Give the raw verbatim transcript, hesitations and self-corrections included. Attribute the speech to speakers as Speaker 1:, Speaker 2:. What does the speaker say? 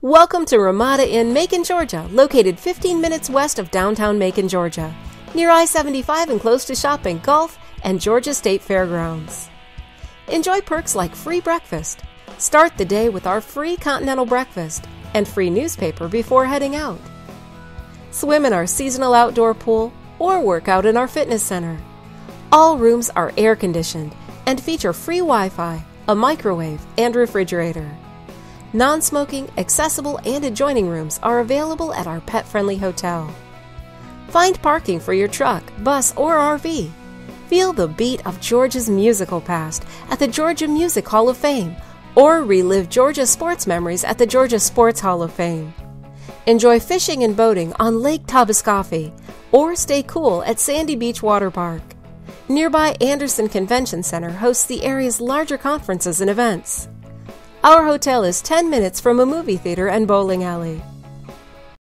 Speaker 1: Welcome to Ramada Inn, Macon, Georgia, located fifteen minutes west of downtown Macon, Georgia, near I seventy-five and close to shopping, golf, and Georgia State Fairgrounds. Enjoy perks like free breakfast. Start the day with our free continental breakfast and free newspaper before heading out. Swim in our seasonal outdoor pool or work out in our fitness center. All rooms are air-conditioned and feature free Wi-Fi, a microwave, and refrigerator. Non-smoking, accessible, and adjoining rooms are available at our pet-friendly hotel. Find parking for your truck, bus, or R V. Feel the beat of Georgia's musical past at the Georgia Music Hall of Fame, or relive Georgia sports memories at the Georgia Sports Hall of Fame. Enjoy fishing and boating on Lake Tabascoffee, or stay cool at Sandy Beach Water Park. Nearby Anderson Convention Center hosts the area's larger conferences and events. Our hotel is ten minutes from a movie theater and bowling alley.